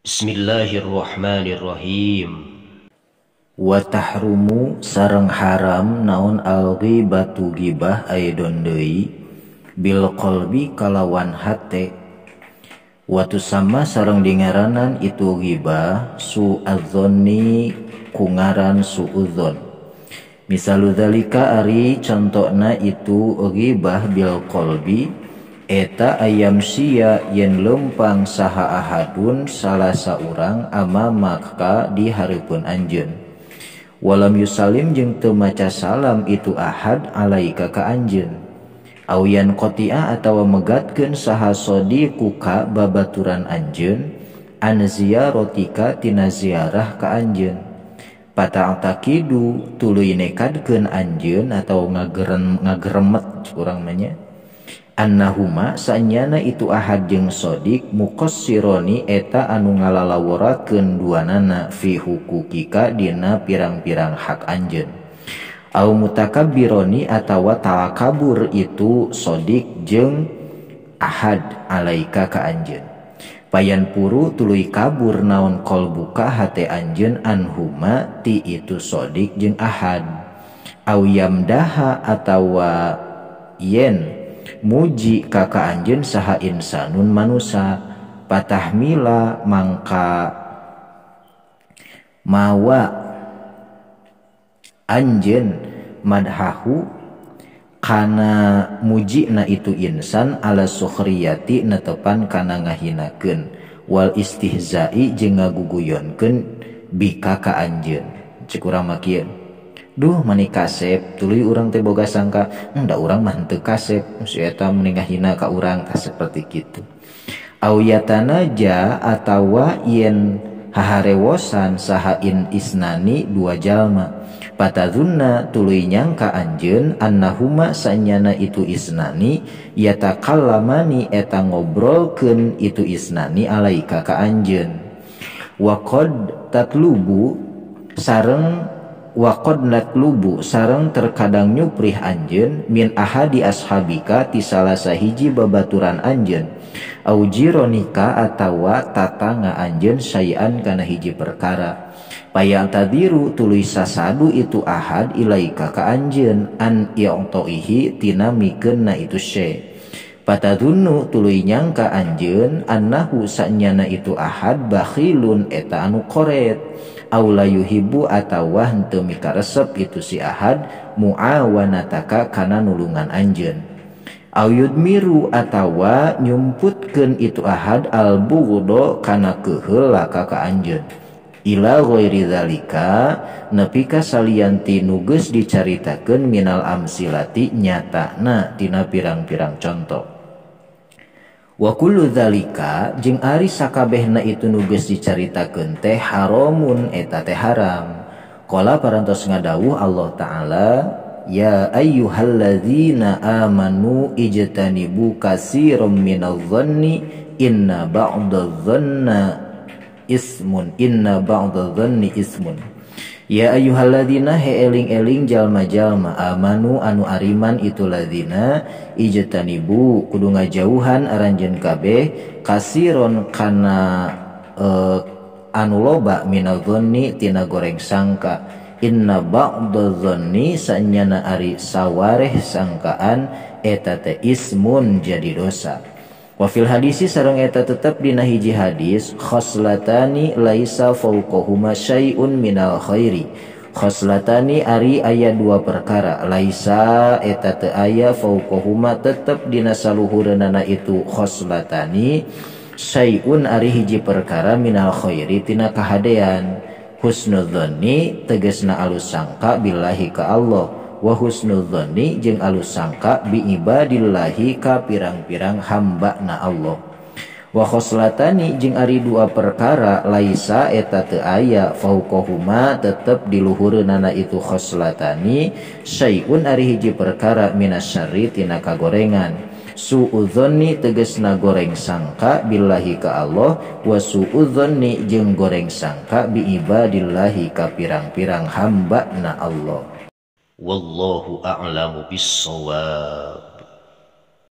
Bismillahirrahmanirrahim. Wa tahrumu sareng haram naon al-ghibatu gibah aidon deui bil qalbi kalawan hate. Wa tusamma sareng dingaranan itu ghibah su'adzonni kungaran su'udzon. Misalu dzalika ari contona itu ghibah bil qalbi eta ayam sia yen lempang saha ahadun salah saurang amamaka di hareupeun anjeun. Walam yusalim jeung teu maca salam itu ahad alaika ka anjeun. Auyan qati'a atawa megatkeun saha sadiqu ka babaturan anjeun an ziyarotika tina ziarah ka anjeun. Pata'taqidu tuluy nekadkeun anjeun atau ngageremet urang manya annahuma sanyana itu ahad jeung sodik muqassironi eta anu ngalalawurakeun duanana fi hukukika dina pirang-pirang hak anjeun. Au mutakabbironi atawa takabur itu sodik jeung ahad alaika ka anjeun. Payan puru tuluy kabur naon qalbuka hate anjeun anhuma ti itu sodik jeung ahad. Au yamdaha atawa yen muji kaka anjeun saha insanun manusa patahmila mangka mawa anjeun madhahu kana mujina itu insan ala sukhriyati netepan kana ngahinakeun wal istihza'i jeung ngaguguyonkeun bika ka anjeun. Cek urang mah kieu, duh mani kasep tuluy urang teh boga sangka da urang mah henteu kasep si eta meni ngahina ka urang tah seperti kitu. Au yatanaja atawa yen haharewosan saha in isnani dua jalma patadzunna tuluy nyangka anjeun annahuma sanyana itu isnani yatakallamani eta ngobrolkeun itu isnani alaika ka anjeun. Wa qad tatlubu sareng waqad natlubu sareng terkadang nyuprih anjeun min ahadi ashabika ti salah sahiji babaturan anjeun au jironika atawa tatangga anjeun sayan kana hiji perkara payang tadiru tuluy sasadu itu ahad ilaika ka anjeun an i'toihi tina mikeunna itu syai. Patadunnu tuluy nyangka anjeun annahu sanyana itu ahad bakhilun eta anu koret au la yuhibbu atawa henteu mikaresep itu si ahad muawanataka kana nulungan anjeun. Au yudmiru atawa nyumputkeun itu ahad al bughdo kana keheul laka ka anjeun. Ila ghairi dzalika nepi ka salianti nu geus dicaritakeun minal amsilati nyatana tina pirang-pirang contoh. Wa kullu dzalika jeung ari sakabehna itu nu geus dicaritakeun teh haramun eta teh haram. Qala parantos ngadawuh Allah Ta'ala ya ayyuhalladzina amanu ijtanibu katsiran minadh-dhanni inna ba'dadh-dhanni ismun. Ya ayyuhalladzina he eling-eling jalma-jalma amanu anu ariman itu ladzina ijtanibu kudu ngajauhan aranjeun kabeh kasiron kana anu loba minadh-dhanni tina goreng sangka inna ba'dadh-dhanni sanyana ari sawareh sangkaan eta teh ismun jadi dosa. Wa fil hadisi sareng eta tetep dina hiji hadis khoslatani laisa fawqahuma syai'un minal khairi. Khoslatani ari aya dua perkara laisa eta teu aya fawqahuma tetep dina saluhureunana itu khoslatani syai'un ari hiji perkara minal khairi tina kahadean. Husnudzanni tegasna alus sangka billahi ka Allah wa husnudzanni jeung alus sangka bi ibadillahi ka pirang-pirang hamba na Allah. Wa khoslatani jeung ari dua perkara laisa eta teu aya fauqahuma tetep di luhureunana itu khoslatani syai'un ari hiji perkara minasyarri tina kagorengan. Su'udzanni tegasna goreng sangka billahi ka Allah wa su'udzanni jeung goreng sangka bi ibadillahi ka pirang-pirang hamba na Allah. Wallahu a'lamu bis-shawab.